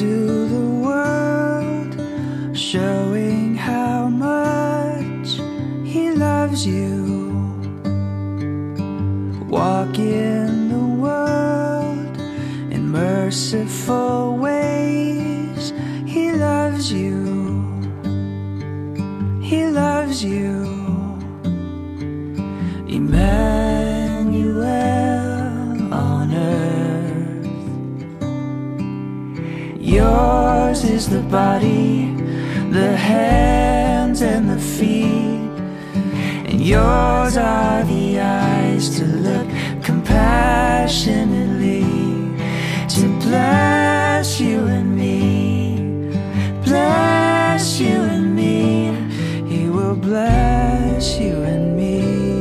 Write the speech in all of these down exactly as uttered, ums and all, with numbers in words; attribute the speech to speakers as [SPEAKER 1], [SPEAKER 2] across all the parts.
[SPEAKER 1] into the world, showing how much He loves you. Walk in the world in merciful ways. He loves you. He loves you. Emmanuel on earth. Yours is the body, the hands and the feet, and yours are the eyes to look compassionately, to bless you and me, bless you and me. He will bless you and me.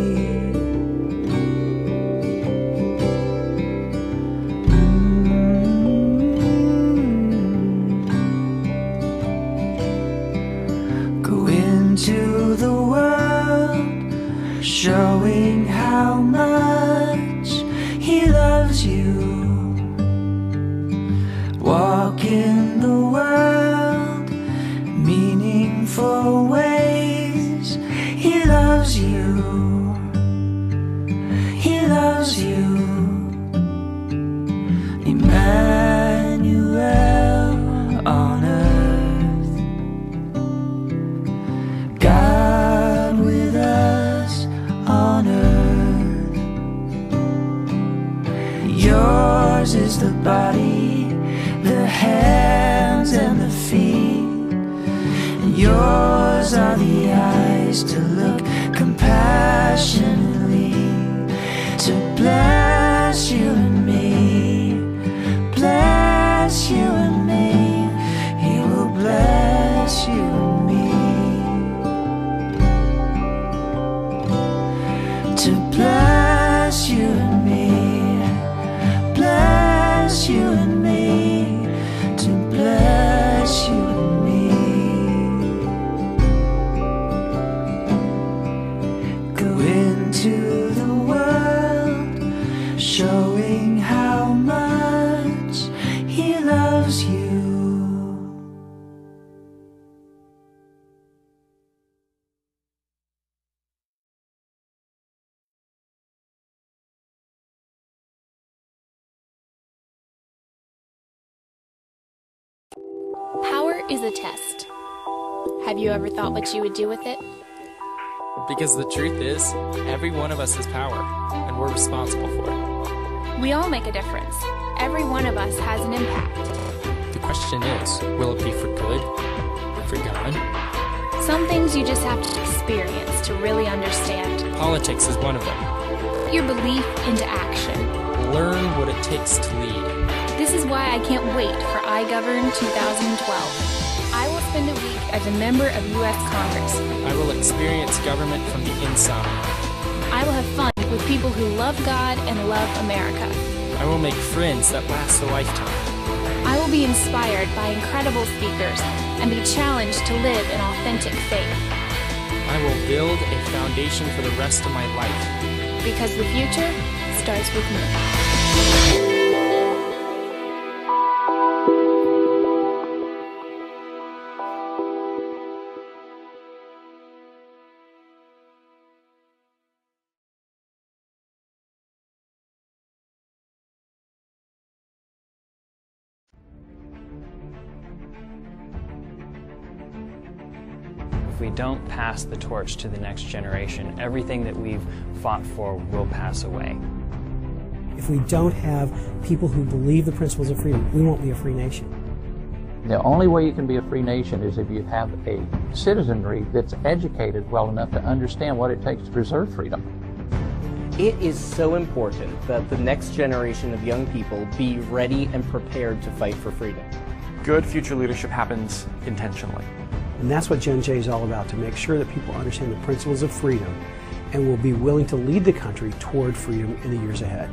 [SPEAKER 1] To the world, showing how much He loves you. Walk in the world, meaningful ways. He loves you. He loves you. Emmanuel on earth. Yours is the body, the hands and the feet, and yours are the eyes to look compassionately, to bless you and me, bless you and me. He will bless you and me, to bless you and me. Bless you and me, to bless you and me. Go into the world, showing how much He loves you.
[SPEAKER 2] Power is a test. Have you ever thought what you would do with it?
[SPEAKER 3] Because the truth is, every one of us has power, and we're responsible for it.
[SPEAKER 2] We all make a difference. Every one of us has an impact.
[SPEAKER 3] The question is, will it be for good or for God?
[SPEAKER 2] Some things you just have to experience to really understand.
[SPEAKER 3] Politics is one of them.
[SPEAKER 2] Put your belief into action.
[SPEAKER 3] Learn what it takes to lead.
[SPEAKER 2] This is why I can't wait for iGovern twenty twelve. I will spend a week as a member of U S Congress.
[SPEAKER 3] I will experience government from the inside.
[SPEAKER 2] I will have fun with people who love God and love America.
[SPEAKER 3] I will make friends that last a lifetime.
[SPEAKER 2] I will be inspired by incredible speakers and be challenged to live an authentic faith.
[SPEAKER 3] I will build a foundation for the rest of my life.
[SPEAKER 2] Because the future starts with me.
[SPEAKER 4] If we don't pass the torch to the next generation, everything that we've fought for will pass away.
[SPEAKER 5] If we don't have people who believe the principles of freedom, we won't be a free nation.
[SPEAKER 6] The only way you can be a free nation is if you have a citizenry that's educated well enough to understand what it takes to preserve freedom.
[SPEAKER 7] It is so important that the next generation of young people be ready and prepared to fight for freedom.
[SPEAKER 8] Good future leadership happens intentionally.
[SPEAKER 5] And that's what Gen J is all about, to make sure that people understand the principles of freedom and will be willing to lead the country toward freedom in the years ahead.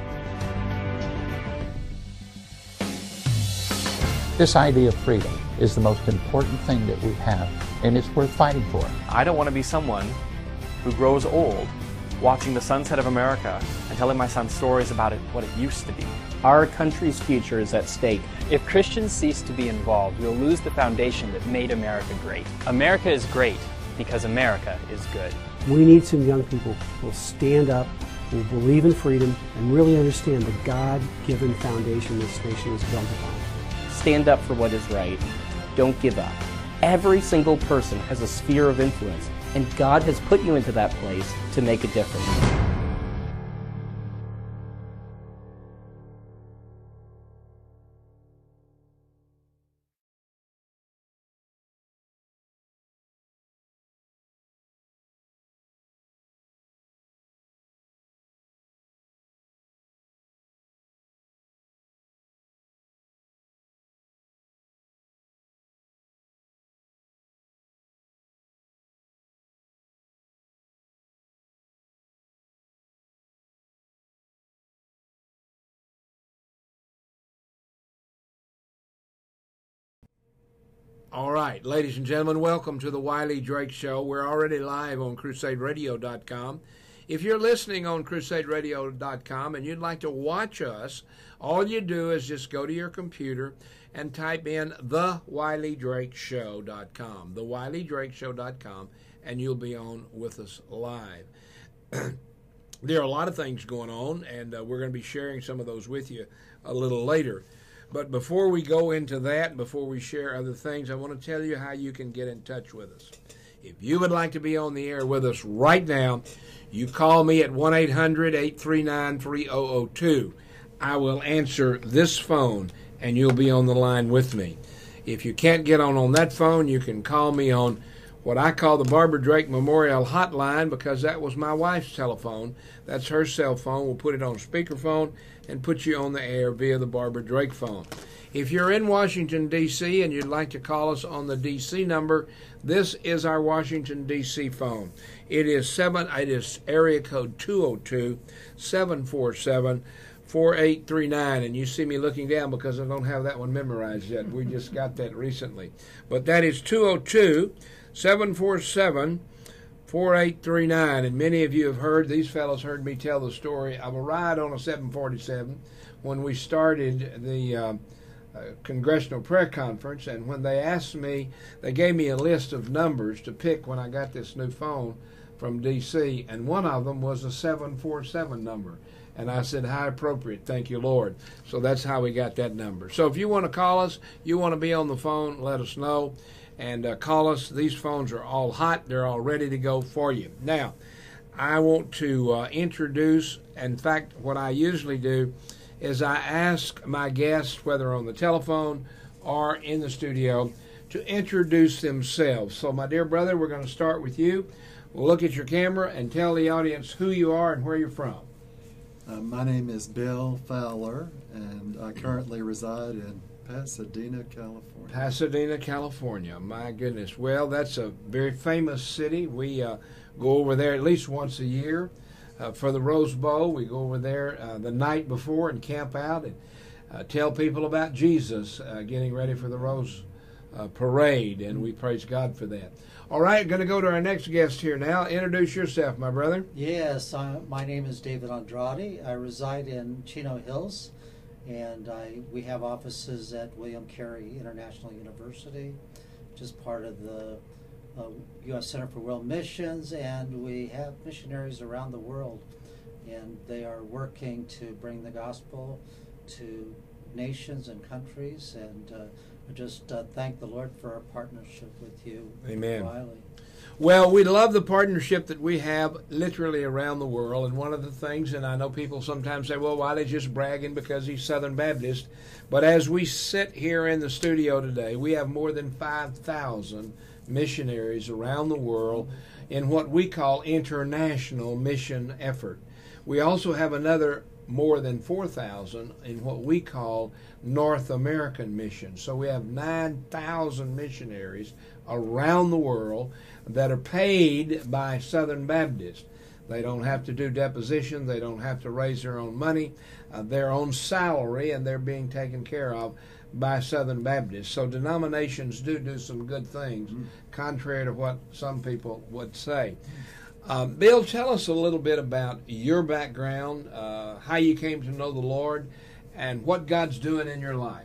[SPEAKER 6] This idea of freedom is the most important thing that we have, and it's worth fighting for.
[SPEAKER 8] I don't want to be someone who grows old watching the sunset of America and telling my son stories about it, what it used to be.
[SPEAKER 7] Our country's future is at stake.
[SPEAKER 4] If Christians cease to be involved, we'll lose the foundation that made America great. America is great because America is good.
[SPEAKER 5] We need some young people who will stand up, who will believe in freedom, and really understand the God-given foundation this nation is built upon.
[SPEAKER 7] Stand up for what is right. Don't give up. Every single person has a sphere of influence, and God has put you into that place to make a difference.
[SPEAKER 9] All right, ladies and gentlemen, welcome to the Wiley Drake Show. We're already live on crusade radio dot com. If you're listening on crusade radio dot com and you'd like to watch us, all you do is just go to your computer and type in the wiley drake show dot com, the wiley drake show dot com, and you'll be on with us live. There are a lot of things going on, and uh, we're going to be sharing some of those with you a little later. But before we go into that, before we share other things, I want to tell you how you can get in touch with us. If you would like to be on the air with us right now, you call me at one eight hundred, eight three nine, three oh oh two. I will answer this phone, and you'll be on the line with me. If you can't get on on that phone, you can call me on what I call the Barbara Drake Memorial Hotline, because that was my wife's telephone. That's her cell phone. We'll put it on speakerphone and put you on the air via the Barbara Drake phone. If you're in Washington, D C, and you'd like to call us on the D C number, this is our Washington, D C phone. It is seven. It is area code two oh two, seven four seven, four eight three nine. And you see me looking down because I don't have that one memorized yet. We just got that recently. But that is two oh two, seven four seven, four eight three nine. And many of you have heard, these fellows heard me tell the story of a ride on a seven forty-seven when we started the uh, uh, Congressional Prayer Conference. And when they asked me, they gave me a list of numbers to pick when I got this new phone from D C, and one of them was a seven four seven number. And I said, how appropriate, thank you, Lord. So that's how we got that number. So if you want to call us, you want to be on the phone, let us know. And uh, call us. These phones are all hot. They're all ready to go for you. Now, I want to uh, introduce, in fact, what I usually do is I ask my guests, whether on the telephone or in the studio, to introduce themselves. So, my dear brother, we're going to start with you. We'll look at your camera and tell the audience who you are and where you're from.
[SPEAKER 10] Uh, my name is Bill Fowler, and I currently reside in Pasadena, California.
[SPEAKER 9] Pasadena, California. My goodness. Well, that's a very famous city. We uh, go over there at least once a year uh, for the Rose Bowl. We go over there uh, the night before and camp out and uh, tell people about Jesus uh, getting ready for the Rose uh, Parade, and we praise God for that. All right, going to go to our next guest here now. Introduce yourself, my brother.
[SPEAKER 11] Yes, I, my name is David Andrade. I reside in Chino Hills, and I, we have offices at William Carey International University, which is part of the uh, U S Center for World Missions, and we have missionaries around the world, and they are working to bring the gospel to nations and countries, and uh, I just uh, thank the Lord for our partnership with you.
[SPEAKER 9] Amen.
[SPEAKER 11] Wiley.
[SPEAKER 9] Well, we love the partnership that we have literally around the world, and one of the things, and I know people sometimes say, well, Wiley's just bragging because he's Southern Baptist, but as we sit here in the studio today, we have more than five thousand missionaries around the world in what we call international mission effort. We also have another more than four thousand in what we call North American mission. So we have nine thousand missionaries around the world that are paid by Southern Baptists. They don't have to do deposition. They don't have to raise their own money, uh, their own salary, and they're being taken care of by Southern Baptists. So denominations do do some good things, mm-hmm. contrary to what some people would say. Um, Bill, tell us a little bit about your background, uh, how you came to know the Lord, and what God's doing in your life.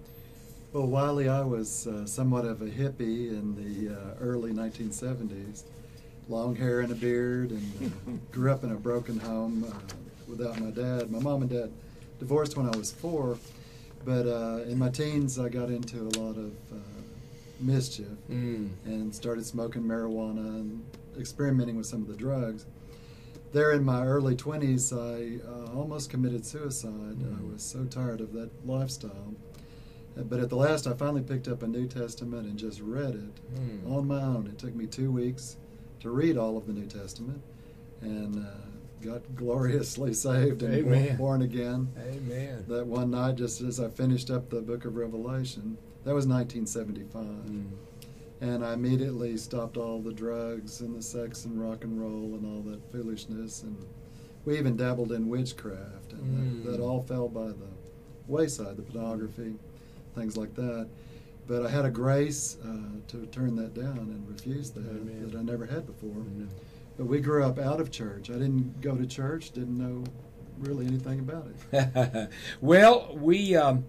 [SPEAKER 10] Well, Wiley, I was uh, somewhat of a hippie in the uh, early nineteen seventies. Long hair and a beard, and uh, grew up in a broken home uh, without my dad. My mom and dad divorced when I was four, but uh, in my teens I got into a lot of uh, mischief mm. and started smoking marijuana and experimenting with some of the drugs. There in my early twenties, I uh, almost committed suicide. Mm. I was so tired of that lifestyle. But at the last, I finally picked up a New Testament and just read it mm. on my own. It took me two weeks to read all of the New Testament, and uh, got gloriously saved and
[SPEAKER 9] Amen.
[SPEAKER 10] born again.
[SPEAKER 9] Amen.
[SPEAKER 10] That one night, just as I finished up the book of Revelation, that was nineteen seventy-five. Mm. And I immediately stopped all the drugs and the sex and rock and roll and all that foolishness. And we even dabbled in witchcraft, and mm. that, that all fell by the wayside, the pornography, things like that. But I had a grace uh, to turn that down and refuse that Amen. that I never had before. Amen. But we grew up out of church. I didn't go to church, didn't know really anything about it.
[SPEAKER 9] Well, we um,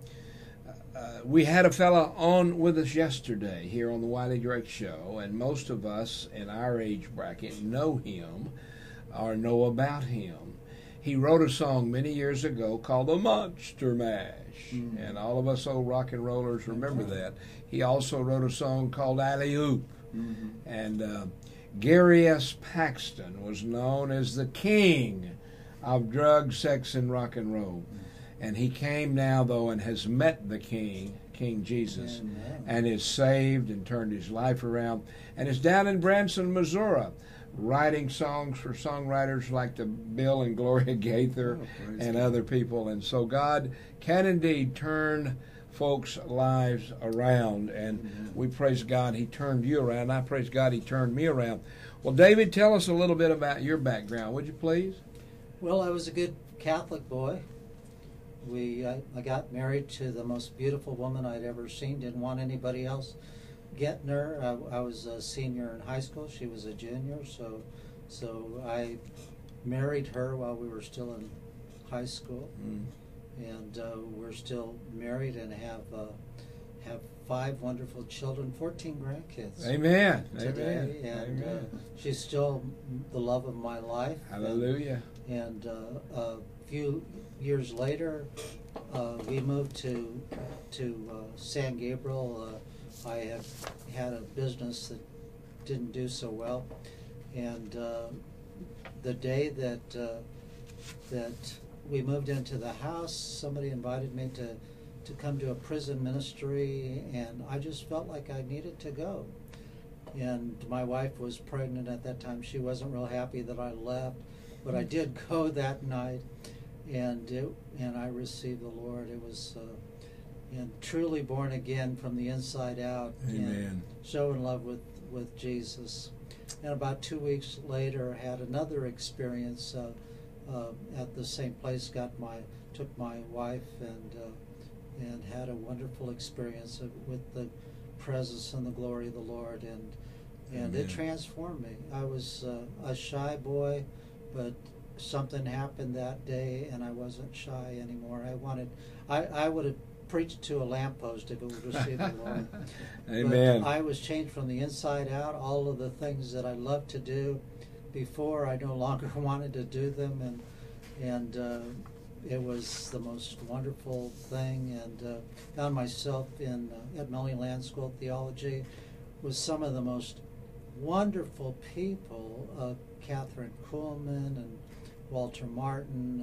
[SPEAKER 9] uh, we had a fella on with us yesterday here on the Wiley Drake Show, and most of us in our age bracket know him or know about him. He wrote a song many years ago called The Monster Mash, mm. and all of us old rock and rollers remember that. He also wrote a song called Alley Oop, mm-hmm. and uh, Gary S. Paxton was known as the king of drugs, sex, and rock and roll. Mm. And he came now, though, and has met the king, King Jesus, Amen. and is saved and turned his life around, and is down in Branson, Missouri, writing songs for songwriters like the Bill and Gloria Gaither oh, and God. other people. And so God can indeed turn folks' lives around, and Amen. we praise God He turned you around. I praise God He turned me around. Well, David, tell us a little bit about your background, would you please?
[SPEAKER 11] Well, I was a good Catholic boy. We I, I got married to the most beautiful woman I'd ever seen. Didn't want anybody else getting her. I, I was a senior in high school. She was a junior, so so I married her while we were still in high school, mm. and uh, we're still married and have uh, have five wonderful children, fourteen grandkids.
[SPEAKER 9] Amen.
[SPEAKER 11] Today,
[SPEAKER 9] Amen.
[SPEAKER 11] and
[SPEAKER 9] Amen.
[SPEAKER 11] Uh, she's still the love of my life.
[SPEAKER 9] Hallelujah.
[SPEAKER 11] And, and uh, a few years later, uh, we moved to to uh, San Gabriel. Uh, I had had a business that didn't do so well, and uh, the day that uh, that we moved into the house, somebody invited me to to come to a prison ministry, and I just felt like I needed to go. And my wife was pregnant at that time. She wasn't real happy that I left, but I did go that night, and it, and I received the Lord. It was. Uh, And truly born again from the inside out.
[SPEAKER 9] Amen.
[SPEAKER 11] And so in love with, with Jesus. And about two weeks later, had another experience uh, uh, at the same place. Got my took my wife and uh, and had a wonderful experience of, with the presence and the glory of the Lord. And and Amen. It transformed me. I was uh, a shy boy, but something happened that day, and I wasn't shy anymore. I wanted. I I would have preached to a lamppost if it would receive the Lord.
[SPEAKER 9] Amen.
[SPEAKER 11] But I was changed from the inside out. All of the things that I loved to do before, I no longer wanted to do them, and and uh, it was the most wonderful thing. And uh, found myself in uh, at Melanie Land School of Theology with some of the most wonderful people, uh, Catherine Kuhlman and Walter Martin,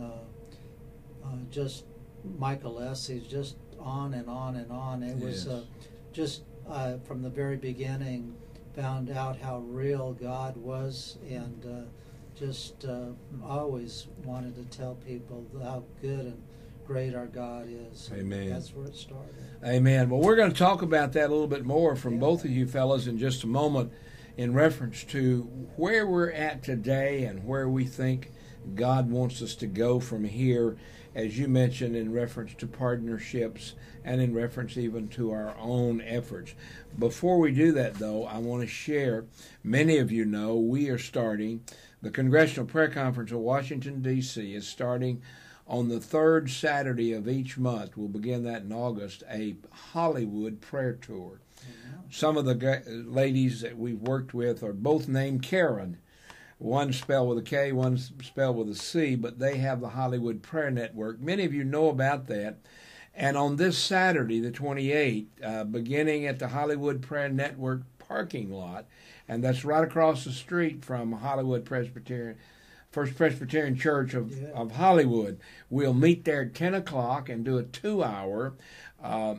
[SPEAKER 11] uh, uh, just Michael Essie, just on and on and on. It was
[SPEAKER 9] yes.
[SPEAKER 11] uh, just uh, from the very beginning, found out how real God was, and uh, just uh, always wanted to tell people how good and great our God is.
[SPEAKER 9] Amen.
[SPEAKER 11] That's where it started.
[SPEAKER 9] Amen. Well, we're going to talk about that a little bit more from yeah. both of you fellas in just a moment, in reference to where we're at today and where we think God wants us to go from here. as you mentioned, in reference to partnerships and in reference even to our own efforts. Before we do that, though, I want to share, many of you know, we are starting, the Congressional Prayer Conference of Washington, D C is starting on the third Saturday of each month. We'll begin that in August, a Hollywood prayer tour. Some of the g- ladies that we've worked with are both named Karen. One spelled with a K, one spelled with a C, but they have the Hollywood Prayer Network. Many of you know about that. And on this Saturday, the twenty-eighth, uh, beginning at the Hollywood Prayer Network parking lot, and that's right across the street from Hollywood Presbyterian, First Presbyterian Church of, yeah. of Hollywood, we'll meet there at ten o'clock and do a two-hour uh,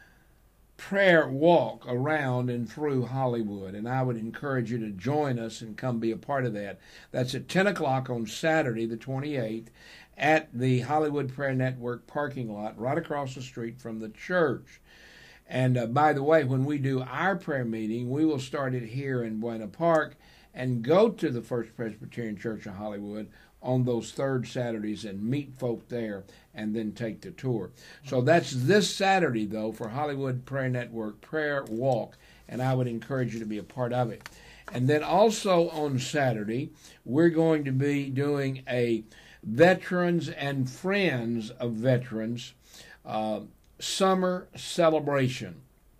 [SPEAKER 9] prayer walk around and through Hollywood, and I would encourage you to join us and come be a part of that. That's at ten o'clock on Saturday, the twenty-eighth, at the Hollywood Prayer Network parking lot right across the street from the church. And uh, by the way, when we do our prayer meeting, we will start it here in Buena Park and go to the First Presbyterian Church of Hollywood on those third Saturdays and meet folk there and then take the tour. So that's this Saturday, though, for Hollywood Prayer Network Prayer Walk, and I would encourage you to be a part of it. And then also on Saturday, we're going to be doing a Veterans and Friends of Veterans uh, summer celebration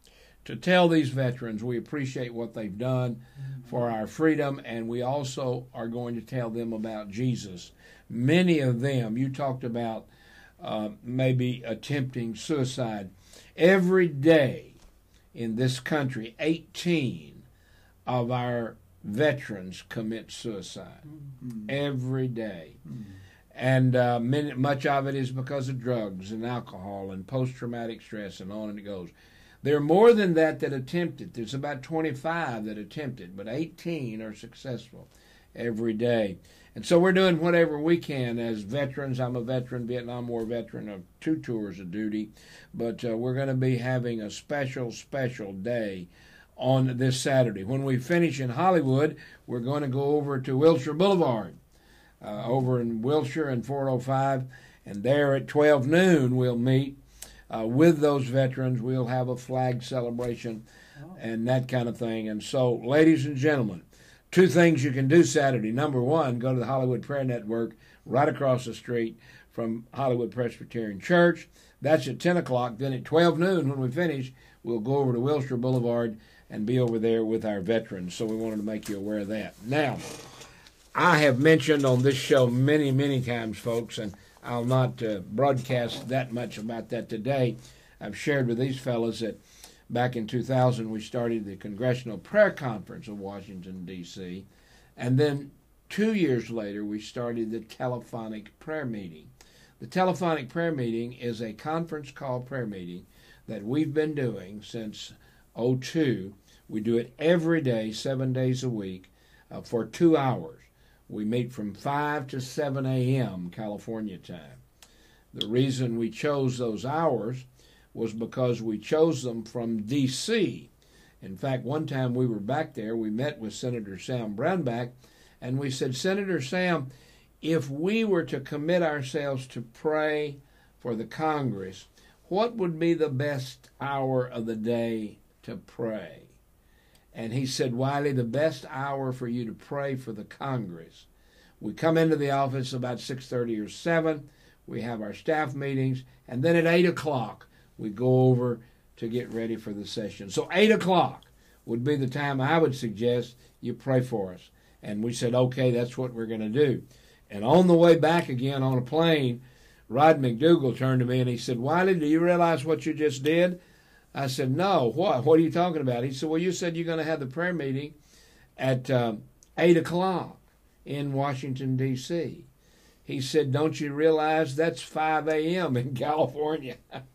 [SPEAKER 9] to tell these veterans we appreciate what they've done for our freedom, and we also are going to tell them about Jesus. Many of them, you talked about uh, maybe attempting suicide. Every day in this country, eighteen of our veterans commit suicide. Mm-hmm. Every day. Mm-hmm. And uh, many, much of it is because of drugs and alcohol and post-traumatic stress, and on and it goes. There are more than that that attempt it. There's about twenty-five that attempt it, but eighteen are successful every day. And so we're doing whatever we can as veterans. I'm a veteran, Vietnam War veteran of two tours of duty, but uh, we're going to be having a special, special day on this Saturday. When we finish in Hollywood, we're going to go over to Wilshire Boulevard, uh, over in Wilshire and four oh five, and there at twelve noon we'll meet Uh, with those veterans. We'll have a flag celebration and that kind of thing. And so, ladies and gentlemen, two things you can do Saturday. Number one, go to the Hollywood Prayer Network right across the street from Hollywood Presbyterian Church. That's at ten o'clock. Then at twelve noon, when we finish, we'll go over to Wilshire Boulevard and be over there with our veterans. So we wanted to make you aware of that. Now, I have mentioned on this show many, many times, folks, and I'll not uh, broadcast that much about that today. I've shared with these fellows that back in two thousand we started the Congressional Prayer Conference of Washington, D C, and then two years later we started the Telephonic Prayer Meeting. The Telephonic Prayer Meeting is a conference call prayer meeting that we've been doing since oh two. We do it every day, seven days a week, uh, for two hours. We meet from five to seven a.m. California time. The reason we chose those hours was because we chose them from D C. In fact, one time we were back there, we met with Senator Sam Brownback, and we said, Senator Sam, if we were to commit ourselves to pray for the Congress, what would be the best hour of the day to pray? And he said, Wiley, the best hour for you to pray for the Congress. We come into the office about six thirty or seven. We have our staff meetings. And then at eight o'clock, we go over to get ready for the session. So eight o'clock would be the time I would suggest you pray for us. And we said, okay, that's what we're going to do. And on the way back again on a plane, Rod McDougall turned to me and he said, Wiley, do you realize what you just did? I said, no, what? What are you talking about? He said, well, you said you're going to have the prayer meeting at um, eight o'clock in Washington, D C He said, don't you realize that's five a.m. in California?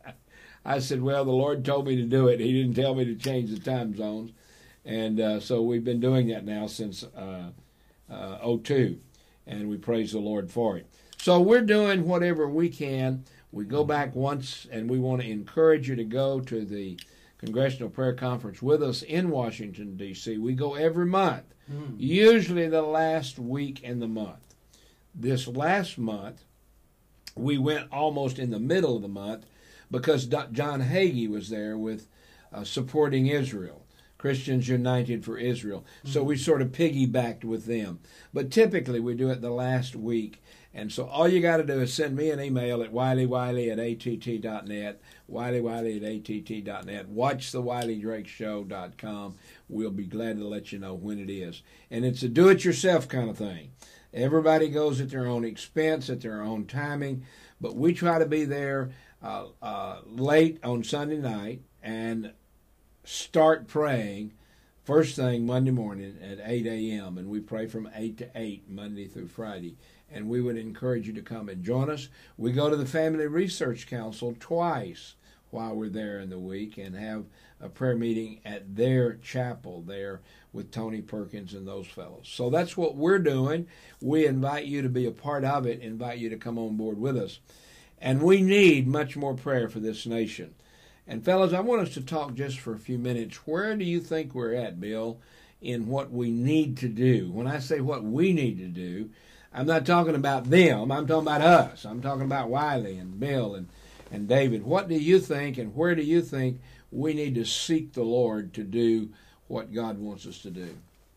[SPEAKER 9] I said, well, the Lord told me to do it. He didn't tell me to change the time zones. And uh, so we've been doing that now since uh, uh, oh two, and we praise the Lord for it. So we're doing whatever we can. We go back once, and we want to encourage you to go to the Congressional Prayer Conference with us in Washington, D C We go every month, mm. usually the last week in the month. This last month, we went almost in the middle of the month because John Hagee was there with uh, supporting Israel. Christians United for Israel. So we sort of piggybacked with them. But typically we do it the last week. And so all you got to do is send me an email at wiley wiley at a t t dot net, wiley wiley at a t t dot net. Watch the wiley drake show dot com. We'll be glad to let you know when it is. And it's a do-it-yourself kind of thing. Everybody goes at their own expense, at their own timing. But we try to be there uh, uh, late on Sunday night and start praying first thing Monday morning at eight a.m. and we pray from eight to eight Monday through Friday. And we would encourage you to come and join us. We go to the Family Research Council twice while we're there in the week and have a prayer meeting at their chapel there with Tony Perkins and those fellows. So that's what we're doing. We invite you to be a part of it, invite you to come on board with us. And we need much more prayer for this nation. And fellas, I want us to talk just for a few minutes. Where do you think we're at, Bill, in what we need to do? When I say what we need to do, I'm not talking about them. I'm talking about us. I'm talking about Wiley and Bill and, and David. What do you think, and where do you think we need to seek the Lord to do what God wants us to do?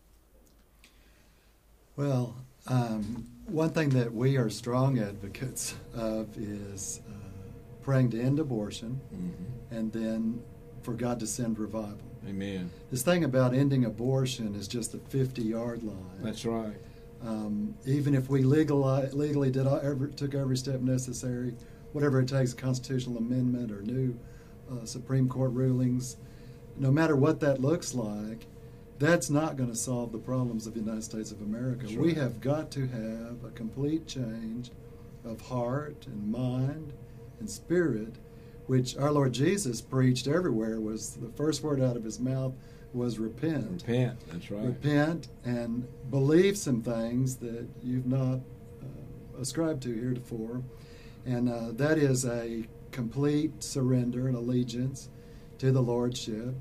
[SPEAKER 10] Well, um, one thing that we are strong advocates of is uh, praying to end abortion, mm-hmm. and then for God to send revival.
[SPEAKER 9] Amen.
[SPEAKER 10] This thing about ending abortion is just a fifty-yard line.
[SPEAKER 9] That's right.
[SPEAKER 10] Um, even if we legally, legally did all, every, took every step necessary, whatever it takes, constitutional amendment or new uh, Supreme Court rulings, no matter what that looks like, that's not going to solve the problems of the United States of America.
[SPEAKER 9] That's
[SPEAKER 10] we
[SPEAKER 9] right.
[SPEAKER 10] have got to have a complete change of heart and mind and spirit, which our Lord Jesus preached everywhere. Was the first word out of his mouth was repent.
[SPEAKER 9] Repent, that's right.
[SPEAKER 10] Repent and believe some things that you've not uh, ascribed to heretofore. And uh, that is a complete surrender and allegiance to the Lordship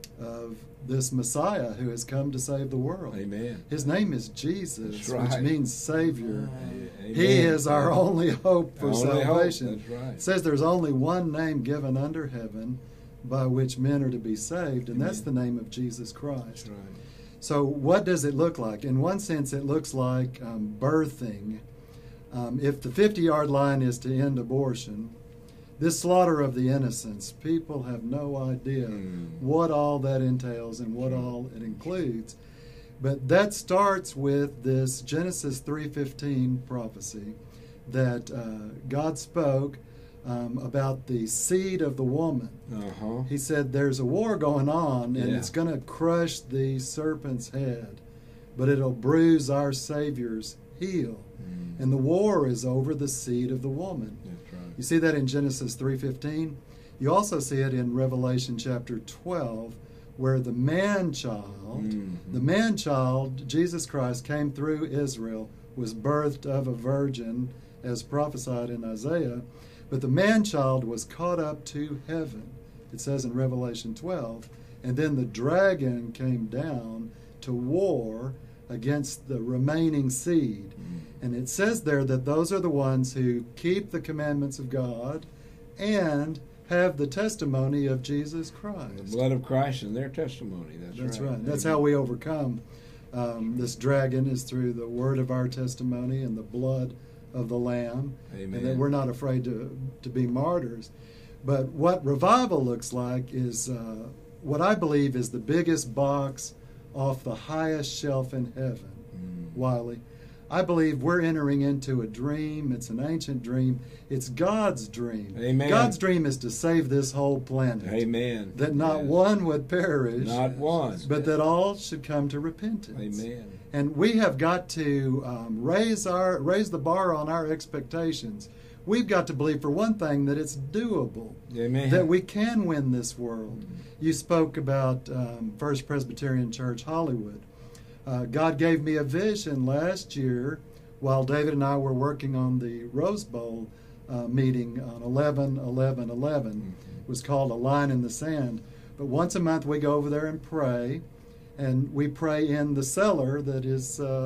[SPEAKER 10] of this Messiah who has come to save the world.
[SPEAKER 9] Amen.
[SPEAKER 10] His name is Jesus,
[SPEAKER 9] right.
[SPEAKER 10] which means Savior.
[SPEAKER 9] Amen.
[SPEAKER 10] He is our only hope for
[SPEAKER 9] only
[SPEAKER 10] salvation.
[SPEAKER 9] Hope. That's right.
[SPEAKER 10] It says there's only one name given under heaven by which men are to be saved, and Amen. That's the name of Jesus Christ.
[SPEAKER 9] That's right.
[SPEAKER 10] So what does it look like? In one sense, it looks like um, birthing. Um, if the fifty-yard line is to end abortion, this slaughter of the innocents, people have no idea mm. what all that entails and what all it includes. But that starts with this Genesis three fifteen prophecy that uh, God spoke um, about the seed of the woman.
[SPEAKER 9] Uh-huh.
[SPEAKER 10] He said there's a war going on, and
[SPEAKER 9] yeah.
[SPEAKER 10] it's going to crush the serpent's head, but it'll bruise our Savior's heel. Mm. And the war is over the seed of the woman.
[SPEAKER 9] That's right.
[SPEAKER 10] You see that in Genesis three fifteen. You also see it in Revelation chapter twelve, where the man-child, mm-hmm. the man-child, Jesus Christ, came through Israel, was birthed of a virgin, as prophesied in Isaiah, but the man-child was caught up to heaven, it says in Revelation twelve, and then the dragon came down to war against the remaining seed. Mm-hmm. And it says there that those are the ones who keep the commandments of God and have the testimony of Jesus Christ.
[SPEAKER 9] The blood of Christ and their testimony. That's,
[SPEAKER 10] That's
[SPEAKER 9] right.
[SPEAKER 10] right. That's how we overcome um, this dragon, is through the word of our testimony and the blood of the Lamb.
[SPEAKER 9] Amen.
[SPEAKER 10] And that we're not afraid to, to be martyrs. But what revival looks like is uh, what I believe is the biggest box off the highest shelf in heaven, mm. Wiley. I believe we're entering into a dream. It's an ancient dream. It's God's dream.
[SPEAKER 9] Amen.
[SPEAKER 10] God's dream is to save this whole planet.
[SPEAKER 9] Amen.
[SPEAKER 10] That not
[SPEAKER 9] yes.
[SPEAKER 10] one would perish.
[SPEAKER 9] Not one.
[SPEAKER 10] But that all should come to repentance.
[SPEAKER 9] Amen.
[SPEAKER 10] And we have got to um, raise our raise the bar on our expectations. We've got to believe, for one thing, that it's doable.
[SPEAKER 9] Amen.
[SPEAKER 10] That we can win this world. Mm-hmm. You spoke about um, First Presbyterian Church, Hollywood. Uh, God gave me a vision last year while David and I were working on the Rose Bowl uh, meeting on eleven eleven eleven. Mm-hmm. It was called A Line in the Sand. But once a month we go over there and pray, and we pray in the cellar that is uh,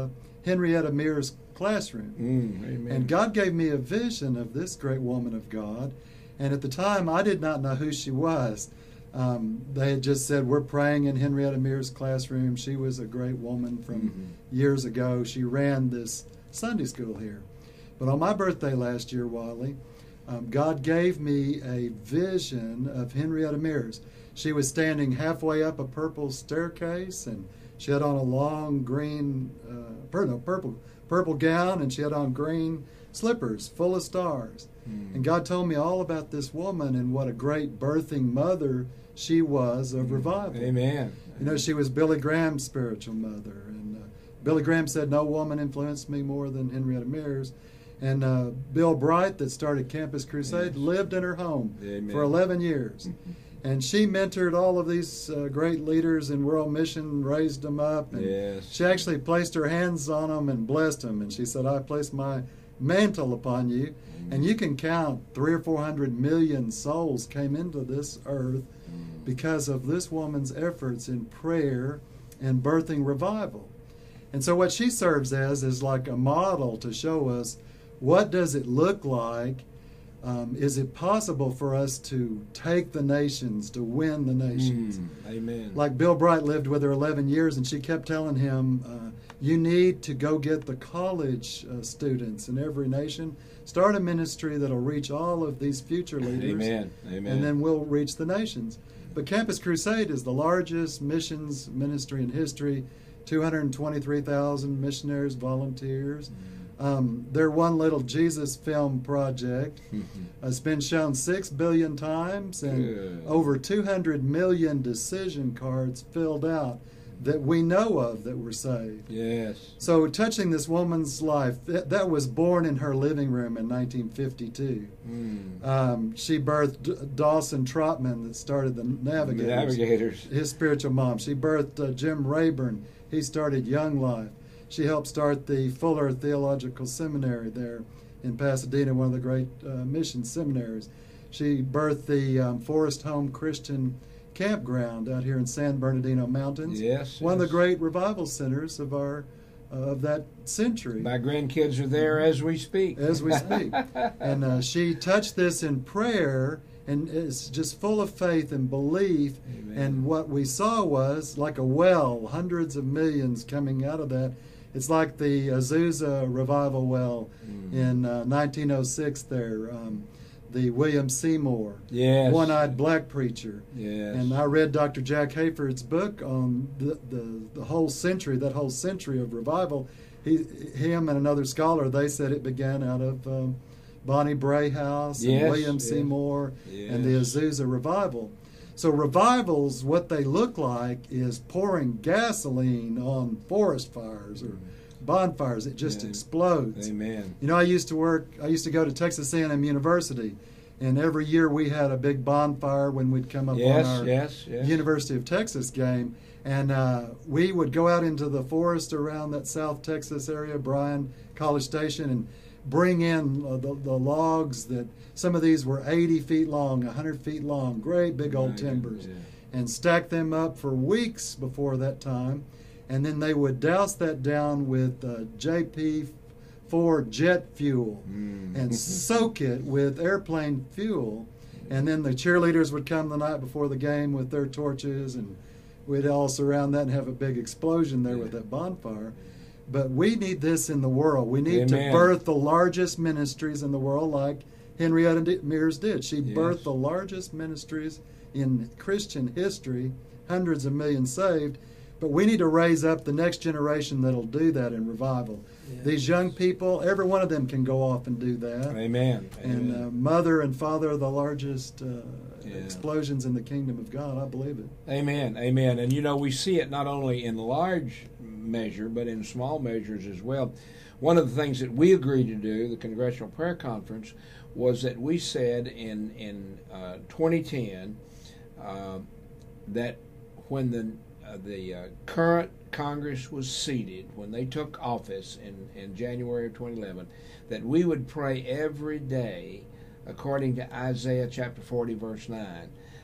[SPEAKER 10] Henrietta Mears' classroom.
[SPEAKER 9] Mm, amen.
[SPEAKER 10] And God gave me a vision of this great woman of God. And at the time, I did not know who she was. Um, they had just said, we're praying in Henrietta Mears' classroom. She was a great woman from mm-hmm. years ago. She ran this Sunday school here. But on my birthday last year, Wiley, um, God gave me a vision of Henrietta Mears. She was standing halfway up a purple staircase, and she had on a long green, uh, pur- no, purple, purple gown, and she had on green slippers full of stars. Mm. And God told me all about this woman and what a great birthing mother she was of revival.
[SPEAKER 9] Amen.
[SPEAKER 10] You know, she was Billy Graham's spiritual mother. And uh, Billy Graham said, no woman influenced me more than Henrietta Mears. And uh, Bill Bright, that started Campus Crusade, yes. lived in her home Amen. For eleven years. And she mentored all of these uh, great leaders in world mission, raised them up. And
[SPEAKER 9] yes.
[SPEAKER 10] she actually placed her hands on them and blessed them. And she said, I place my mantle upon you. Mm. And you can count three or four hundred million souls came into this earth mm. because of this woman's efforts in prayer and birthing revival. And so what she serves as is like a model to show us, what does it look like? Um, is it possible for us to take the nations, to win the nations?
[SPEAKER 9] Mm, amen.
[SPEAKER 10] Like Bill Bright lived with her eleven years, and she kept telling him, uh, you need to go get the college uh, students in every nation, start a ministry that'll reach all of these future leaders.
[SPEAKER 9] Amen. Amen.
[SPEAKER 10] And then we'll reach the nations. But Campus Crusade is the largest missions ministry in history, two hundred twenty-three thousand missionaries, volunteers. Mm. Um, their one little Jesus film project has been shown six billion times, and Good. Over two hundred million decision cards filled out that we know of that were saved.
[SPEAKER 9] Yes.
[SPEAKER 10] So touching this woman's life, that, that was born in her living room in nineteen fifty-two. Mm. Um, she birthed D- Dawson Trotman, that started the Navigators.
[SPEAKER 9] The Navigators.
[SPEAKER 10] His spiritual mom. She birthed uh, Jim Rayburn. He started Young Life. She helped start the Fuller Theological Seminary there in Pasadena, one of the great uh, mission seminaries. She birthed the um, Forest Home Christian Campground out here in San Bernardino Mountains.
[SPEAKER 9] Yes,
[SPEAKER 10] one
[SPEAKER 9] yes.
[SPEAKER 10] of the great revival centers of our uh, of that century.
[SPEAKER 9] My grandkids are there as we speak.
[SPEAKER 10] As we speak. And uh, she touched this in prayer, and it's just full of faith and belief. Amen. And what we saw was like a well, hundreds of millions coming out of that. It's like the Azusa revival well mm. in uh, nineteen oh six there, um, the William Seymour,
[SPEAKER 9] yes.
[SPEAKER 10] one-eyed black preacher.
[SPEAKER 9] Yes.
[SPEAKER 10] And I read Doctor Jack Hayford's book on the, the, the whole century, that whole century of revival. He, him and another scholar, they said it began out of um, Bonnie Bray House and
[SPEAKER 9] yes.
[SPEAKER 10] William
[SPEAKER 9] yes.
[SPEAKER 10] Seymour
[SPEAKER 9] yes.
[SPEAKER 10] and the Azusa revival. So revivals, what they look like is pouring gasoline on forest fires or bonfires. It just
[SPEAKER 9] yeah.
[SPEAKER 10] explodes.
[SPEAKER 9] Amen.
[SPEAKER 10] You know, I used to work, I used to go to Texas A and M University, and every year we had a big bonfire when we'd come up
[SPEAKER 9] yes,
[SPEAKER 10] on our
[SPEAKER 9] yes, yes.
[SPEAKER 10] University of Texas game. And uh, we would go out into the forest around that South Texas area, Bryan College Station, and bring in uh, the, the logs that some of these were eighty feet long, one hundred feet long, great big old timbers, yeah. and stack them up for weeks before that time. And then they would douse that down with uh, J P four jet fuel mm. and soak it with airplane fuel. And then the cheerleaders would come the night before the game with their torches, and we'd all surround that and have a big explosion there yeah. with that bonfire. But we need this in the world. We need
[SPEAKER 9] Amen.
[SPEAKER 10] to birth the largest ministries in the world like Henrietta Mears did. She
[SPEAKER 9] yes.
[SPEAKER 10] birthed the largest ministries in Christian history, hundreds of millions saved. But we need to raise up the next generation that'll do that in revival. Yes. These young people, every one of them can go off and do that.
[SPEAKER 9] Amen.
[SPEAKER 10] And
[SPEAKER 9] Amen.
[SPEAKER 10] Uh, mother and father are the largest uh,
[SPEAKER 9] yeah.
[SPEAKER 10] explosions in the kingdom of God. I believe it.
[SPEAKER 9] Amen. Amen. And you know, we see it not only in large measure, but in small measures as well. One of the things that we agreed to do, the Congressional Prayer Conference, was that we said in, in uh, twenty ten uh, that when the Uh, the uh, current Congress was seated, when they took office in, in January of twenty eleven, that we would pray every day according to Isaiah chapter forty verse nine.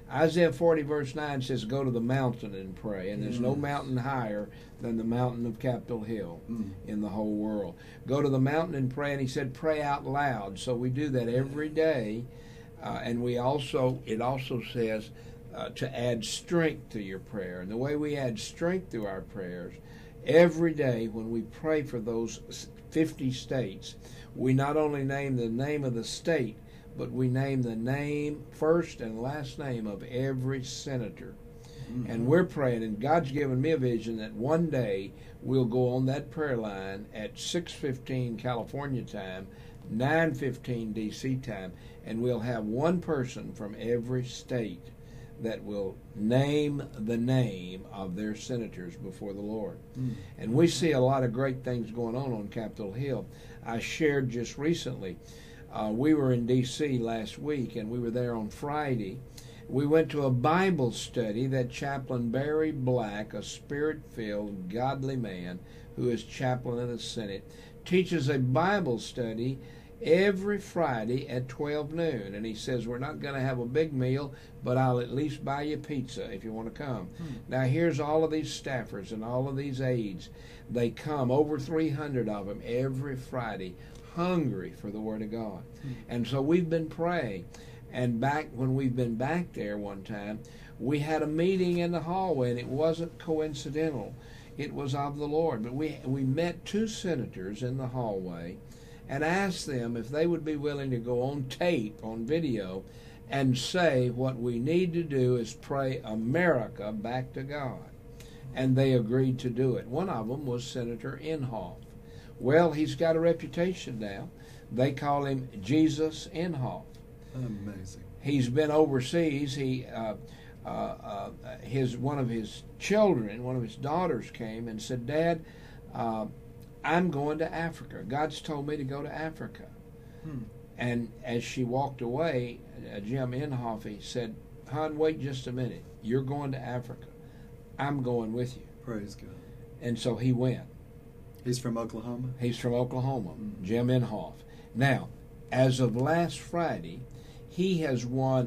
[SPEAKER 9] Isaiah forty verse nine says, go to the mountain and pray. And there's no mountain higher than the mountain of Capitol Hill mm. in the whole world. Go to the mountain and pray. And he said, pray out loud. So we do that every day. Uh, and we also, it also says uh, to add strength to your prayer. And the way we add strength to our prayers, every day when we pray for those fifty states, we not only name the name of the state, but we name the name, first and last name of every senator. Mm-hmm. And we're praying, and God's given me a vision that one day we'll go on that prayer line at six fifteen California time, nine fifteen D C time, and we'll have one person from every state that will name the name of their senators before the Lord. Mm. And we see a lot of great things going on on Capitol Hill. I shared just recently, uh, we were in D C last week, and we were there on Friday. We went to a Bible study that Chaplain Barry Black, a spirit-filled, godly man who is chaplain of the Senate, teaches a Bible study every Friday at twelve noon. And he says, we're not going to have a big meal, but I'll at least buy you pizza if you want to come. Hmm. Now, here's all of these staffers and all of these aides. They come, over three hundred of them, every Friday, hungry for the Word of God. Hmm. And so we've been praying. And back when we've been back there one time, we had a meeting in the hallway, and it wasn't coincidental. It was of the Lord. But we we met two senators in the hallway and asked them if they would be willing to go on tape, on video, and say what we need to do is pray America back to God. And they agreed to do it. One of them was Senator Inhofe. Well, he's got a reputation now. They call him Jesus Inhofe.
[SPEAKER 10] Amazing.
[SPEAKER 9] He's been overseas. He, uh, uh, uh, his one of his children, one of his daughters, came and said, "Dad, uh, I'm going to Africa. God's told me to go to Africa." Hmm. And as she walked away, uh, Jim Inhofe said, "Hon, wait just a minute. You're going to Africa. I'm going with you."
[SPEAKER 10] Praise God.
[SPEAKER 9] And so he went.
[SPEAKER 10] He's from Oklahoma?
[SPEAKER 9] He's from Oklahoma,
[SPEAKER 10] Mm-hmm.
[SPEAKER 9] Jim Inhofe. Now, as of last Friday, he has won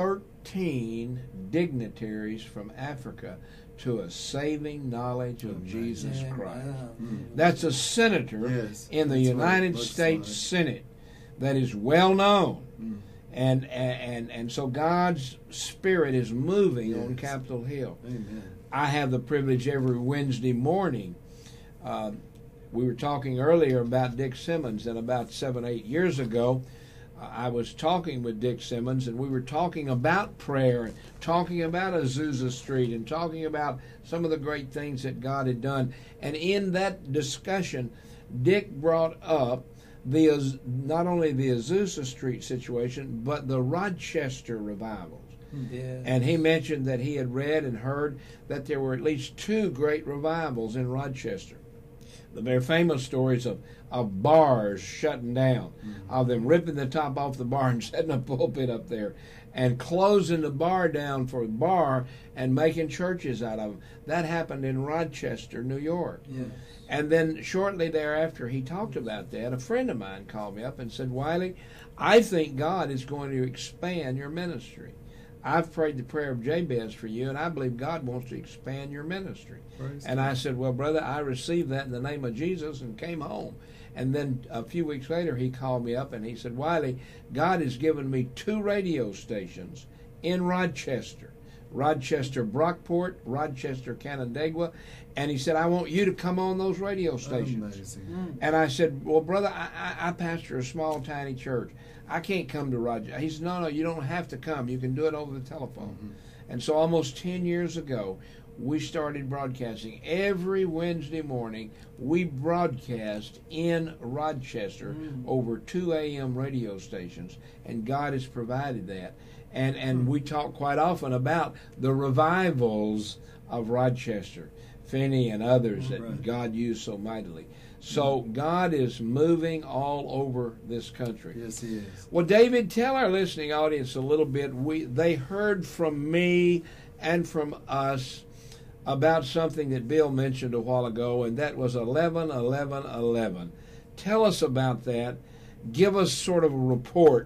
[SPEAKER 9] thirteen dignitaries from Africa to a saving knowledge of Amazing. Jesus Christ. Wow. Mm. That's a senator
[SPEAKER 10] yes,
[SPEAKER 9] in the United States like. Senate that is well known. Mm. And, and and so God's Spirit is moving yes. on Capitol Hill.
[SPEAKER 10] Amen.
[SPEAKER 9] I have the privilege every Wednesday morning. Uh, we were talking earlier about Dick Simmons, and about seven, eight years ago, uh, I was talking with Dick Simmons, and we were talking about prayer, and talking about Azusa Street, and talking about some of the great things that God had done. And in that discussion, Dick brought up the not only the Azusa Street situation, but the Rochester revivals. Yes. And he mentioned that he had read and heard that there were at least two great revivals in Rochester. The very famous stories of, of bars shutting down, mm-hmm. of them ripping the top off the bar and setting a pulpit up there and closing the bar down for the bar and making churches out of them. That happened in Rochester, New York.
[SPEAKER 10] Yes.
[SPEAKER 9] And then shortly thereafter he talked about that. A friend of mine called me up and said, "Wiley, I think God is going to expand your ministry. I've prayed the prayer of Jabez for you, and I believe God wants to expand your ministry."
[SPEAKER 10] Praise
[SPEAKER 9] and
[SPEAKER 10] God.
[SPEAKER 9] I said, "Well, brother, I received that in the name of Jesus," and came home. And then a few weeks later, he called me up and he said, "Wiley, God has given me two radio stations in Rochester, Rochester Brockport, Rochester Canandaigua," and he said, "I want you to come on those radio stations."
[SPEAKER 10] Amazing.
[SPEAKER 9] Mm. And I said, "Well, brother, I, I, I pastor a small, tiny church. I can't come to Rochester." He said, "No, no, you don't have to come. You can do it over the telephone." Mm-hmm. And so almost ten years ago, we started broadcasting. Every Wednesday morning, we broadcast in Rochester mm. over two A M radio stations, and God has provided that. And, and mm. we talk quite often about the revivals of Rochester, Finney and others that
[SPEAKER 10] right.
[SPEAKER 9] God used so mightily. So God is moving all over this country.
[SPEAKER 10] Yes, He is.
[SPEAKER 9] Well, David, tell our listening audience a little bit. We they heard from me and from us about something that Bill mentioned a while ago, and that was eleven eleven eleven. Tell us about that. Give us sort of a report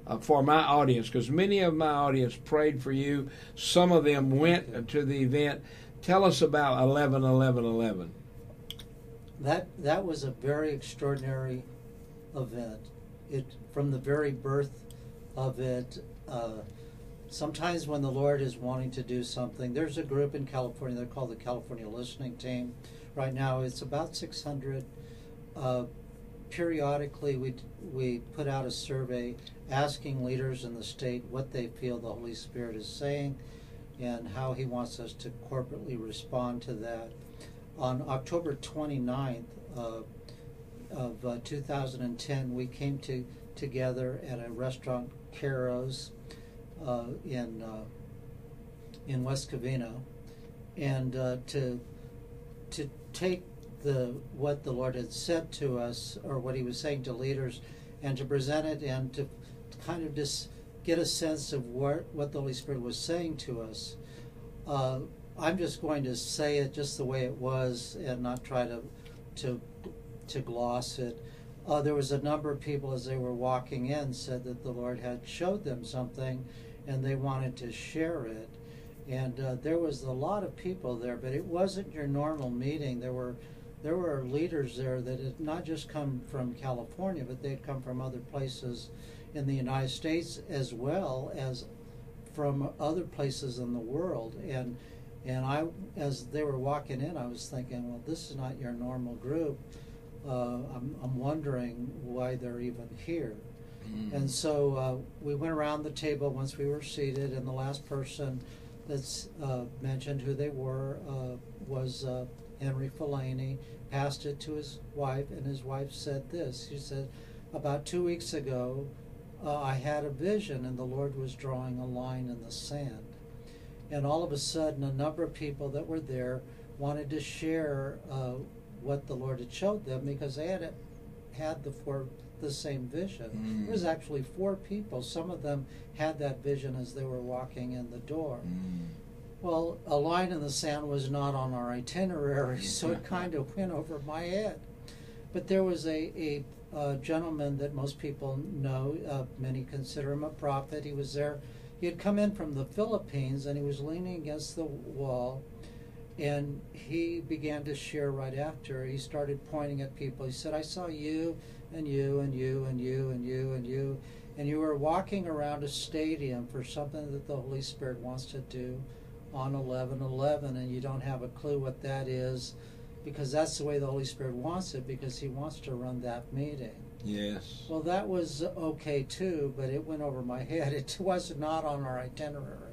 [SPEAKER 9] uh, for my audience, because many of my audience prayed for you. Some of them went to the event. Tell us about eleven eleven eleven.
[SPEAKER 11] That that was a very extraordinary event. It from the very birth of it. Uh, sometimes when the Lord is wanting to do something, there's a group in California. They're called the California Listening Team. Right now, it's about six hundred. Uh, periodically, we we put out a survey asking leaders in the state what they feel the Holy Spirit is saying and how He wants us to corporately respond to that. On October twenty-ninth uh, of uh, two thousand ten, we came to, together at a restaurant, Caro's, uh, in uh, in West Covina, and uh, to to take the what the Lord had said to us, or what He was saying to leaders, and to present it, and to, to kind of just get a sense of what what the Holy Spirit was saying to us. Uh, I'm just going to say it just the way it was, and not try to to to gloss it. Uh, there was a number of people as they were walking in said that the Lord had showed them something, and they wanted to share it. And uh, there was a lot of people there, but it wasn't your normal meeting. There were there were leaders there that had not just come from California, but they'd come from other places in the United States as well as from other places in the world. And And I, as they were walking in, I was thinking, well, this is not your normal group. Uh, I'm, I'm wondering why they're even here. Mm. And so uh, we went around the table once we were seated, and the last person that's uh, mentioned who they were uh, was uh, Henry Fellaini, passed it to his wife, and his wife said this. She said, about two weeks ago, uh, I had a vision, and the Lord was drawing a line in the sand. And all of a sudden, a number of people that were there wanted to share uh, what the Lord had showed them, because they had had the four the same vision. Mm. There was actually four people. Some of them had that vision as they were walking in the door. Mm. Well, a line in the sand was not on our itinerary, so it kind of went over my head. But there was a, a, a gentleman that most people know. Uh, many consider him a prophet. He was there. He had come in from the Philippines, and he was leaning against the wall, and he began to share right after. He started pointing at people. He said, I saw you, and you, and you, and you, and you, and you, and you were walking around a stadium for something that the Holy Spirit wants to do on eleven eleven, and you don't have a clue what that is, because that's the way the Holy Spirit wants it, because He wants to run that meeting.
[SPEAKER 9] Yes.
[SPEAKER 11] Well, that was okay too, but it went over my head. It was not on our itinerary.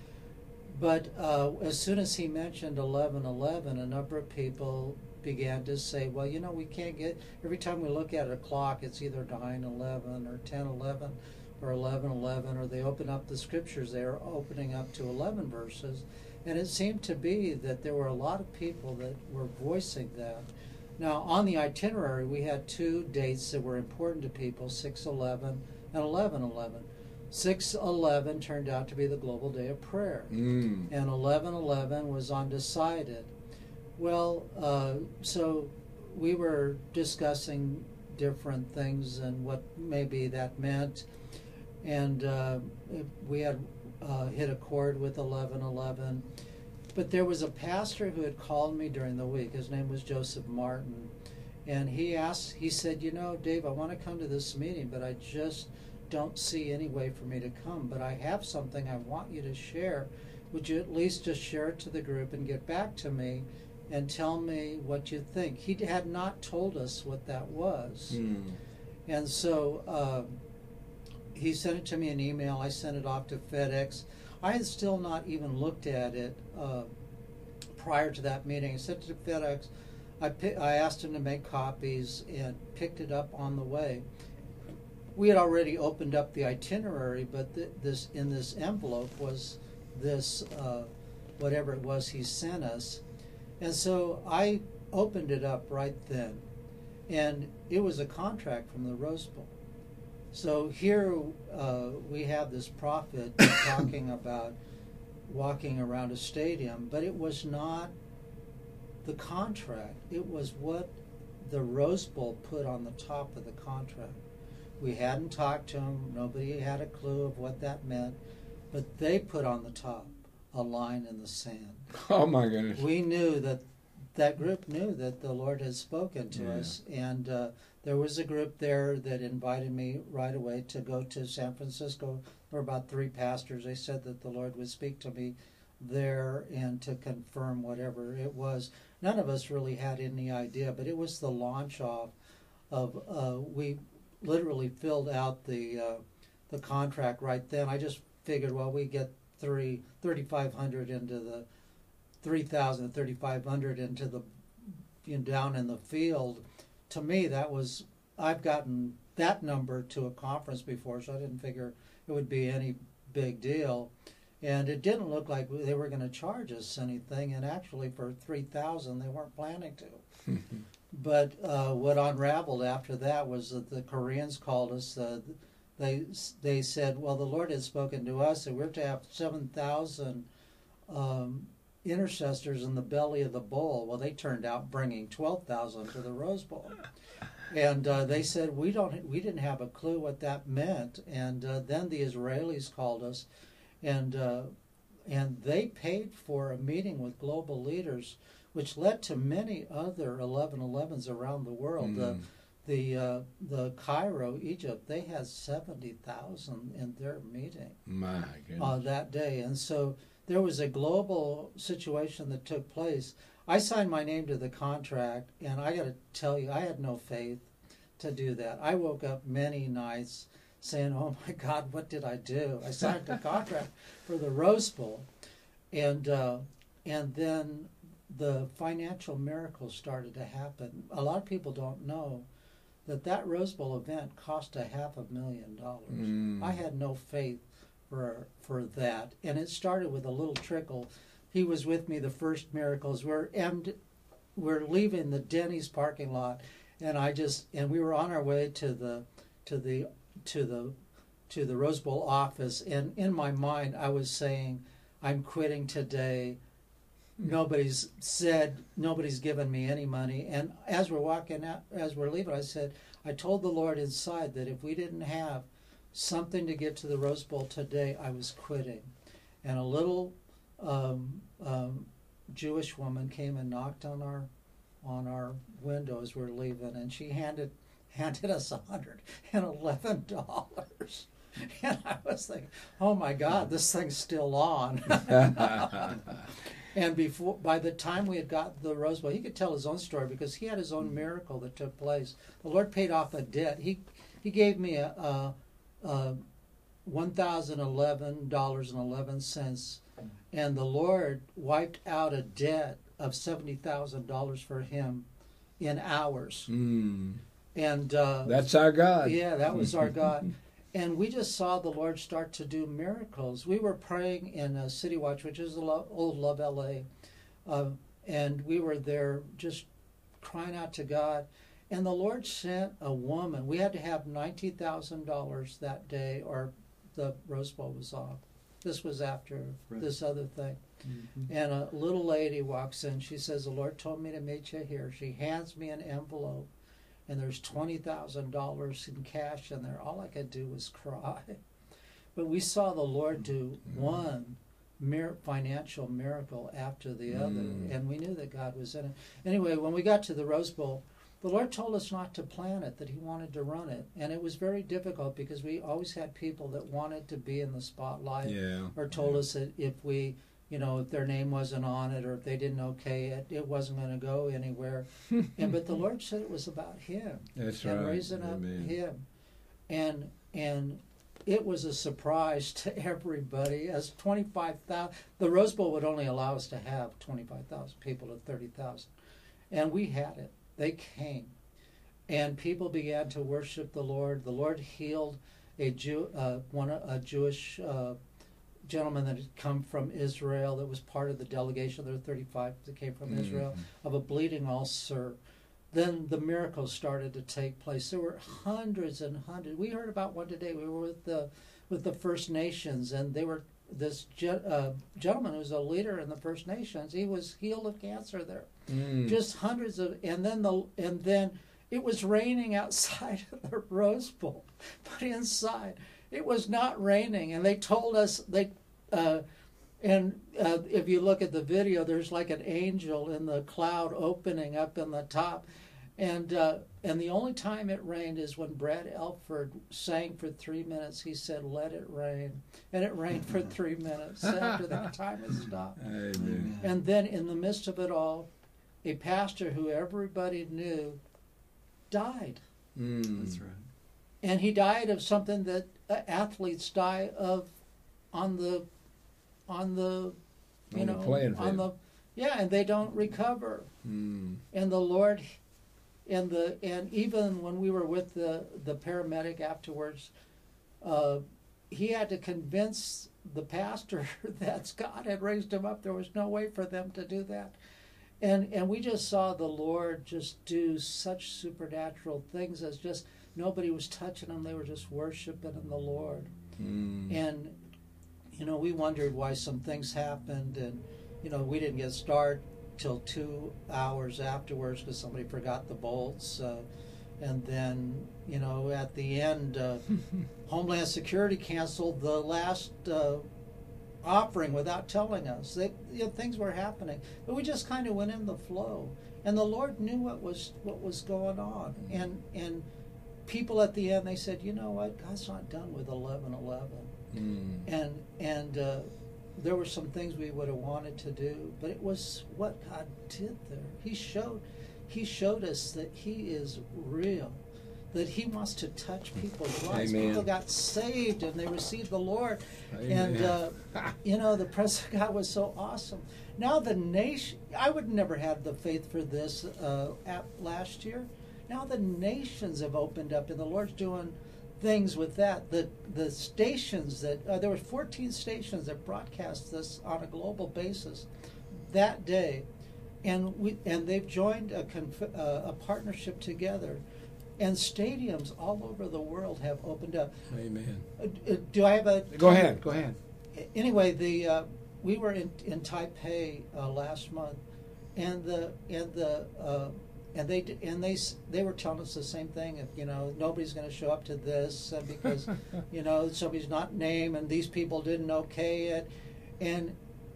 [SPEAKER 11] But uh, as soon as he mentioned eleven eleven, a number of people began to say, well, you know, we can't get, every time we look at a clock, it's either nine eleven or ten eleven or eleven eleven, or they open up the scriptures, they are opening up to eleven verses. And it seemed to be that there were a lot of people that were voicing that. Now, on the itinerary, we had two dates that were important to people, six eleven and eleven eleven. six eleven turned out to be the Global Day of Prayer, mm. and eleven eleven was undecided. Well, uh, so we were discussing different things and what maybe that meant, and uh, we had uh, hit a chord with eleven eleven. But there was a pastor who had called me during the week. His name was Joseph Martin. And he asked, he said, you know, Dave, I want to come to this meeting, but I just don't see any way for me to come. But I have something I want you to share. Would you at least just share it to the group and get back to me and tell me what you think? He had not told us what that was. Mm. And so uh, he sent it to me in email. I sent it off to FedEx. I had still not even looked at it uh, prior to that meeting. I sent it to FedEx. I, pick, I asked him to make copies and picked it up on the way. We had already opened up the itinerary, but th this in this envelope was this, uh, whatever it was he sent us. And so I opened it up right then, and it was a contract from the Rose Bowl. So here uh, we have this prophet talking about walking around a stadium, but it was not the contract. It was what the Rose Bowl put on the top of the contract. We hadn't talked to them. Nobody had a clue of what that meant. But they put on the top a line in the sand.
[SPEAKER 9] Oh, my goodness.
[SPEAKER 11] We knew that that group knew that the Lord had spoken to
[SPEAKER 9] Yeah.
[SPEAKER 11] us. And uh, there was a group there that invited me right away to go to San Francisco. There were about three pastors. They said that the Lord would speak to me there and to confirm whatever it was. None of us really had any idea, but it was the launch off of, uh, we literally filled out the uh, the contract right then. I just figured, well, we get three thirty-five hundred into the three thousand, thirty-five hundred into the, you know, down in the field. To me, that was, I've gotten that number to a conference before, so I didn't figure it would be any big deal. And it didn't look like they were going to charge us anything, and actually for three thousand they weren't planning to. But uh, what unraveled after that was that the Koreans called us. Uh, they they said, well, the Lord had spoken to us, and we're to have seven thousand um, intercessors in the belly of the bowl. Well, they turned out bringing twelve thousand to the Rose Bowl. And uh, they said, we don't, we didn't have a clue what that meant. And uh, then the Israelis called us, and uh, and they paid for a meeting with global leaders, which led to many other eleven elevens around the world. Mm. Uh, the uh, the Cairo, Egypt, they had seventy thousand in their meeting.
[SPEAKER 9] My goodness.
[SPEAKER 11] Uh, that day. And so there was a global situation that took place. I signed my name to the contract, and I got to tell you, I had no faith to do that. I woke up many nights saying, oh my God, what did I do? I signed the contract for the Rose Bowl. And, uh, and then the financial miracles started to happen. A lot of people don't know that that Rose Bowl event cost a half a million dollars. Mm. I had no faith for for that. And it started with a little trickle. He was with me the first miracles. We're, and we're leaving the Denny's parking lot, and I just and we were on our way to the to the to the to the Rose Bowl office, and in my mind I was saying, I'm quitting today. Nobody's said, nobody's given me any money. And as we're walking out, as we're leaving, I said, I told the Lord inside that if we didn't have something to get to the Rose Bowl today, I was quitting. And a little um, um, Jewish woman came and knocked on our on our window as we're leaving, and she handed handed us one hundred eleven dollars. And I was thinking, oh my God, this thing's still on. And before, by the time we had got the Rose Bowl, he could tell his own story because he had his own miracle that took place. The Lord paid off a debt. He he gave me a, a, a one thousand eleven dollars and eleven cents, and the Lord wiped out a debt of seventy thousand dollars for him in hours.
[SPEAKER 9] Mm.
[SPEAKER 11] And uh,
[SPEAKER 9] that's our God.
[SPEAKER 11] Yeah, that was our God. And we just saw the Lord start to do miracles. We were praying in uh, City Watch, which is the lo- old Love L A, uh, and we were there just crying out to God. And the Lord sent a woman. We had to have ninety thousand dollars that day, or the Rose Bowl was off. This was after right. this other thing. Mm-hmm. And a little lady walks in. She says, the Lord told me to meet you here. She hands me an envelope, and there's twenty thousand dollars in cash in there. All I could do was cry. But we saw the Lord do mm. one mir- financial miracle after the mm. other, and we knew that God was in it. Anyway, when we got to the Rose Bowl, the Lord told us not to plan it, that he wanted to run it. And it was very difficult because we always had people that wanted to be in the spotlight
[SPEAKER 9] yeah.
[SPEAKER 11] or told
[SPEAKER 9] yeah.
[SPEAKER 11] us that if we, you know, if their name wasn't on it or if they didn't okay it, it wasn't going to go anywhere. and But the Lord said it was about him.
[SPEAKER 9] That's
[SPEAKER 11] and
[SPEAKER 9] right.
[SPEAKER 11] raising up
[SPEAKER 9] Amen.
[SPEAKER 11] him. And and it was a surprise to everybody. As twenty-five thousand, the Rose Bowl would only allow us to have twenty-five thousand people to thirty thousand. And we had it. They came. And people began to worship the Lord. The Lord healed a Jew, uh, one a Jewish uh, gentleman that had come from Israel that was part of the delegation. There were thirty-five that came from mm-hmm. Israel, of a bleeding ulcer. Then the miracles started to take place. There were hundreds and hundreds. We heard about one today. We were with the with the First Nations, and they were this ge- uh, gentleman who was a leader in the First Nations. He was healed of cancer there. Mm. Just hundreds of, and then the and then It was raining outside of the Rose Bowl, but inside it was not raining. And they told us, they, uh, and uh, if you look at the video, there's like an angel in the cloud opening up in the top. And uh, and the only time it rained is when Brad Elford sang for three minutes. He said, "Let it rain," and it rained for three minutes. After that time, it stopped.
[SPEAKER 9] Amen.
[SPEAKER 11] And then, in the midst of it all, a pastor who everybody knew died.
[SPEAKER 9] Mm.
[SPEAKER 10] That's right.
[SPEAKER 11] And he died of something that uh, athletes die of on the on the you
[SPEAKER 9] On the
[SPEAKER 11] know
[SPEAKER 9] playing
[SPEAKER 11] on
[SPEAKER 9] field.
[SPEAKER 11] the yeah, and they don't recover.
[SPEAKER 9] Mm.
[SPEAKER 11] And the Lord. And the and even when we were with the, the paramedic afterwards, uh, he had to convince the pastor that God had raised him up. There was no way for them to do that. And and we just saw the Lord just do such supernatural things as just nobody was touching them. They were just worshiping in the Lord.
[SPEAKER 9] Mm.
[SPEAKER 11] And, you know, we wondered why some things happened. And, you know, we didn't get started till two hours afterwards because somebody forgot the bolts. Uh, and then, you know, at the end, uh, Homeland Security canceled the last uh, offering without telling us. They, you know, things were happening. But we just kind of went in the flow. And the Lord knew what was what was going on. And, and people at the end, they said, you know what, God's not done with eleven eleven.
[SPEAKER 9] Mm.
[SPEAKER 11] And, and uh, there were some things we would have wanted to do, but it was what God did there. He showed, he showed us that He is real, that He wants to touch people's lives.
[SPEAKER 9] Amen.
[SPEAKER 11] People got saved and they received the Lord.
[SPEAKER 9] Amen.
[SPEAKER 11] And, uh, you know, the presence of God was so awesome. Now the nation, I would never have the faith for this uh, at last year. Now the nations have opened up and the Lord's doing things with that. The the stations that uh, there were fourteen stations that broadcast this on a global basis that day, and we and they've joined a conf- uh, a partnership together, and stadiums all over the world have opened up.
[SPEAKER 9] Amen.
[SPEAKER 11] Uh, uh, do I have a?
[SPEAKER 9] Go ahead. Go ahead.
[SPEAKER 11] Anyway, the uh, we were in in Taipei uh, last month, and the and the. Uh, And they d- and they s- they were telling us the same thing. If, you know, nobody's going to show up to this uh, because you know somebody's not named and these people didn't okay it, and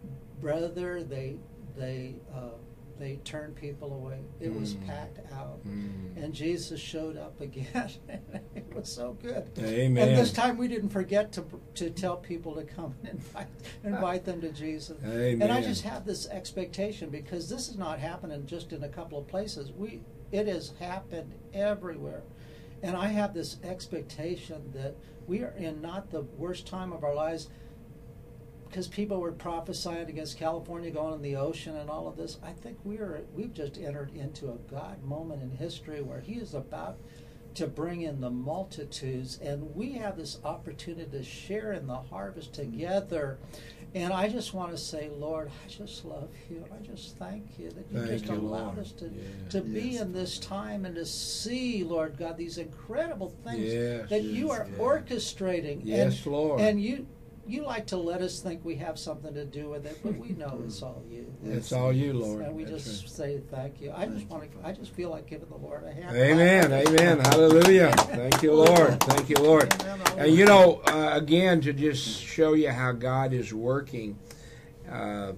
[SPEAKER 11] brother, they they uh, they turned people away. It mm. was packed out, mm. and Jesus showed up again. It was so good.
[SPEAKER 9] Amen.
[SPEAKER 11] And this time we didn't forget to to tell people to come and invite invite them to Jesus.
[SPEAKER 9] Amen.
[SPEAKER 11] And I just have this expectation because this is not happening just in a couple of places. We it has happened everywhere, and I have this expectation that we are in not the worst time of our lives. Because people were prophesying against California going in the ocean and all of this, I think we are we've just entered into a God moment in history where He is about to bring in the multitudes, and we have this opportunity to share in the harvest together. And I just want to say, Lord, I just love You. I just thank You that You
[SPEAKER 9] Thank
[SPEAKER 11] just
[SPEAKER 9] you,
[SPEAKER 11] allowed
[SPEAKER 9] Lord.
[SPEAKER 11] us to
[SPEAKER 9] Yeah.
[SPEAKER 11] to be
[SPEAKER 10] Yes.
[SPEAKER 11] in this time and to see, Lord God, these incredible things
[SPEAKER 9] Yes,
[SPEAKER 11] that You
[SPEAKER 9] yes,
[SPEAKER 11] are
[SPEAKER 9] yeah.
[SPEAKER 11] orchestrating.
[SPEAKER 9] Yes,
[SPEAKER 11] and,
[SPEAKER 9] Lord.
[SPEAKER 11] And You. You like to let us think we have something to do with it, but we know it's all You.
[SPEAKER 9] It's all You, Lord.
[SPEAKER 11] And we
[SPEAKER 9] That's
[SPEAKER 11] just
[SPEAKER 9] right.
[SPEAKER 11] say thank You. I just want to. I just feel like giving the Lord a hand.
[SPEAKER 9] Amen. Amen. Hallelujah. Thank You, Lord. Thank You, Lord. And you know, uh, again, to just show you how God is working, uh,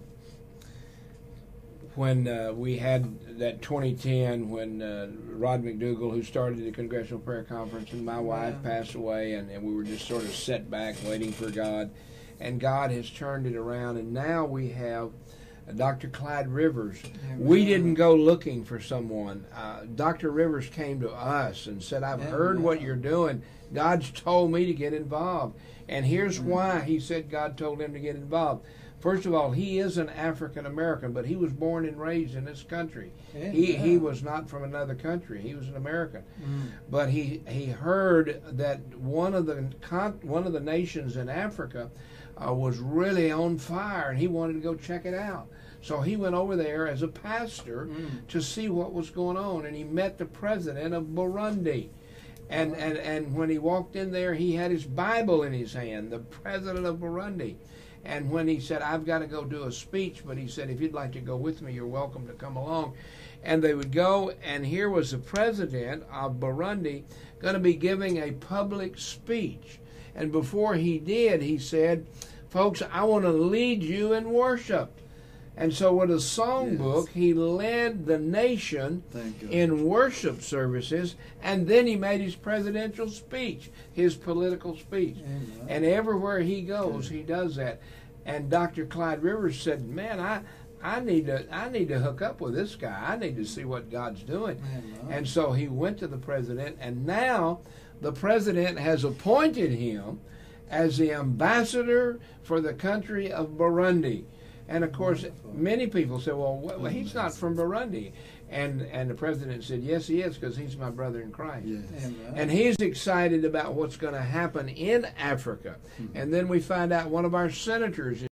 [SPEAKER 9] when uh, we had that twenty ten, when uh, Rod McDougall, who started the Congressional Prayer Conference, and my wife
[SPEAKER 11] Yeah.
[SPEAKER 9] passed away, and, and we were just sort of set back waiting for God. And God has turned it around, and now we have uh, Doctor Clyde Rivers.
[SPEAKER 11] Amen.
[SPEAKER 9] We didn't go looking for someone. Uh, Doctor Rivers came to us and said, I've
[SPEAKER 11] Amen.
[SPEAKER 9] heard what you're doing. God's told me to get involved. And here's
[SPEAKER 11] Amen.
[SPEAKER 9] why he said God told him to get involved. First of all, he is an African American, but he was born and raised in this country.
[SPEAKER 11] Amen.
[SPEAKER 9] He he was not from another country. He was an American.
[SPEAKER 11] Mm.
[SPEAKER 9] But he he heard that one of the con- one of the nations in Africa uh, was really on fire, and he wanted to go check it out. So he went over there as a pastor
[SPEAKER 11] Mm.
[SPEAKER 9] to see what was going on, and he met the president of Burundi. And, and, and when he walked in there, he had his Bible in his hand, the president of Burundi. And when he said, I've got to go do a speech, but he said, if you'd like to go with me, you're welcome to come along. And they would go, and here was the president of Burundi going to be giving a public speech. And before he did, he said, folks, I want to lead you in worship. And so with a songbook, yes. he led the nation in worship services, and then he made his presidential speech, his political speech. Amen. And everywhere he goes, he does that. And Doctor Clyde Rivers said, man, I, I need to I need to hook up with this guy. I need to see what God's doing. Amen. And so he went to the president, and now the president has appointed him as the ambassador for the country of Burundi. And of course, many people say, well, well, he's not from Burundi. And and the president said, yes, he is, because he's my brother in Christ. Yes. And he's excited about what's going to happen in Africa. Mm-hmm. And then we find out one of our senators